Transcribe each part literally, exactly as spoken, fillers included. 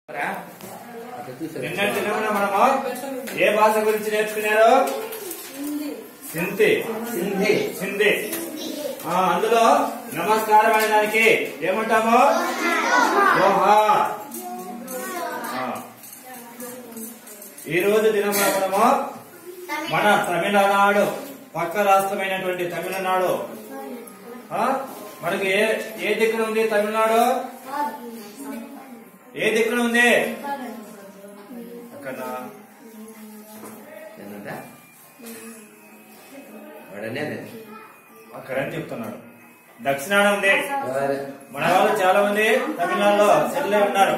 నిన్నటి మనము ఏ భాష గురించి నేర్చుకున్నారు? సింధీ సింధీ సింధీ అందులో నమస్కారం అనే దానికి ఏమంటాము? జోహార్. ఈ రోజు దినం మనము మన తమిళనాడు పక్క రాష్ట్రమైనటువంటి తమిళనాడు మనకి ఏ ఏ దిక్కున ఉంది? తమిళనాడు ఏ దిక్కున ఉంది? అక్కడ అక్కడని చెప్తున్నాడు. దక్షిణాన ఉంది. మన వాళ్ళు చాలా మంది తమిళనాడులో సెటిల్ అయి ఉన్నారు.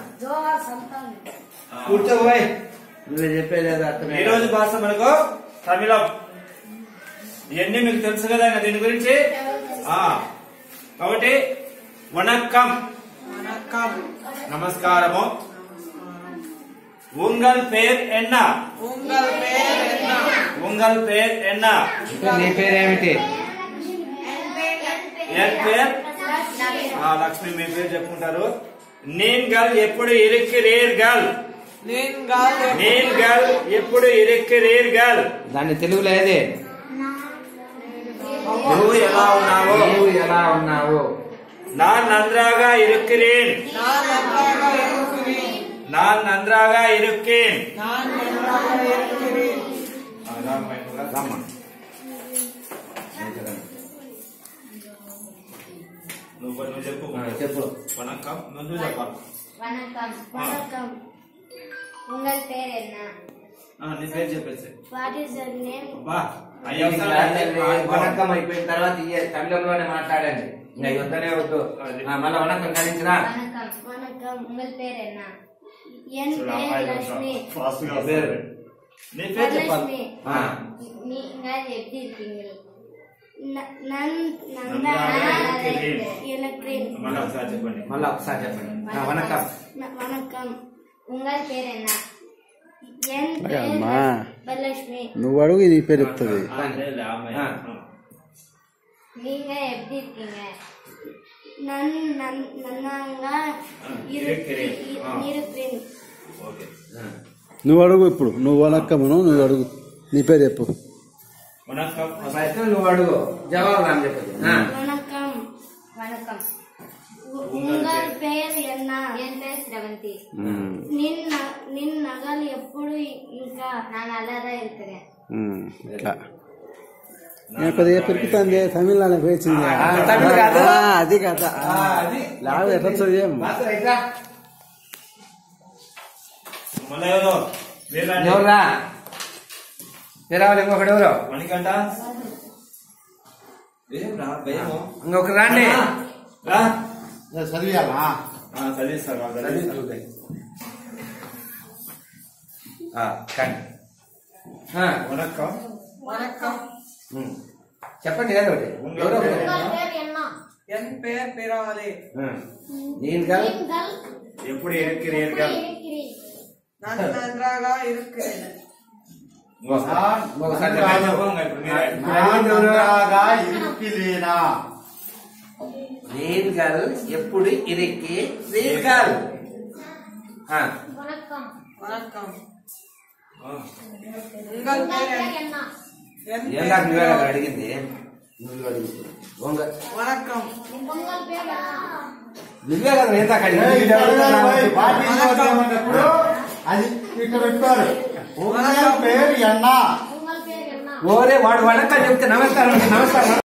కూర్చోబోయ్ నువ్వే చెప్పేది అర్థం. ఈ రోజు భాష మనకు తమిళం. ఇవన్నీ మీకు తెలుసు కదా దీని గురించి. కాబట్టి వణక్కం నమస్కారము. ఉంగల్ పేర్ ఎన్న ఉంగల్ పేర్ ఎన్న నీ పేరేమిటి? ఎన్ పేర్ లక్ష్మి. మీ పేరు చెప్పుకుంటారు. నేను గల్ ఎప్పుడు ఇరికి రేర్ గల్ నేను గల్ ఎప్పుడు ఇరికి రేర్ గల్. దాన్ని తెలుగులో ఏది? నువ్వు ఎలా ఉన్నావు? నువ్వు ఎలా ఉన్నావు? நான் நன்றாக இருக்கிறேன். நான் நன்றாக இருக்கேன். నువ్వు నువ్వు చెప్పు చెప్పు. వణక్కం నువ్వు చెప్పాలి. వణక్కం వణక్కం. ఉంగల్ పేరు ఎన్న? నీ పేరు చెప్పేసి. What is your name? వణక్కం అయిపోయిన తర్వాత తమిళంలోనే మాట్లాడండి. ఇంకా వద్దనే వద్దు. మళ్ళీ వణక్కం కలిసినా వణక్కం వణక్కం. ఉంగల్ పేరు ఎన్న? ఎన్ పేరు లక్ష్మి. పేరు నీ పేరు చెప్పాలి. நீங்க எப்படி இருக்கீங்க? நான் మళ్ళీ ఒకసారి చెప్పండి. మళ్ళీ ఒకసారి చెప్పండి. వణక్కం వణక్కం. ఉంగల్ పేరు ఎన్న? ఎన్ పేరు వరలక్ష్మి. నువ్వు అడుగు నీ పేరు చెప్తుంది. நீங்க எப்படி இருக்கீங்க? நான் நன்னாగా இருக்கிறேன். నువ్వు అడుగు. ఇప్పుడు నువ్వు వణక్కమును నువ్వు అడుగు. నీ పేరు చెప్పు. నువ్వు అడుగు. జవాబు అని చెప్పదు. వణక్కం వణక్కం. ఉంగల్ పేరు ఎన్న? ఎన్ పేరు శ్రవంతి. నిన్న నిన్న నగలు ఎప్పుడు ఇంకా నేను అలాదా இருக்கிறேன். ఇట్లా కొద్దిగా పెరుగుతుంది. తమిళనాడు పేర్చింది అది కదా. లాభ ఎట్లా చదివాం. ఎవరా తెరావాలి? ఇంకొకటి ఎవరు? మణికంట. ఇంకొకరు రాండి. చదివాలా? చదివిస్తారు. వణక్కం చెప్పండి. ఏదో ఒకటి. ఎన్ పేరు పిరాలి. నేను గల్ ఎప్పుడు ఇరికి గల్. நான் நன்றாக இருக்கிறேன். నేను గల్ ఎప్పుడు ఇరికి రేర్ గల్. వణక్కం వణక్కం. ఉంగల్ పేరు ఎన్న? ఏందా నువ్వే కదా అడిగింది? నువ్వు అడుగు. వణక్కం. ఉంగల్ పేరు ఎన్న? నువ్వే కదా ఏందా అది ఇక్కడ పెట్టారు. పేరు ఎన్నా? ఉంగల్ పేరు ఎన్న? ఓరే వాడు వణక్కం చెప్తే నమస్కారం నమస్కారం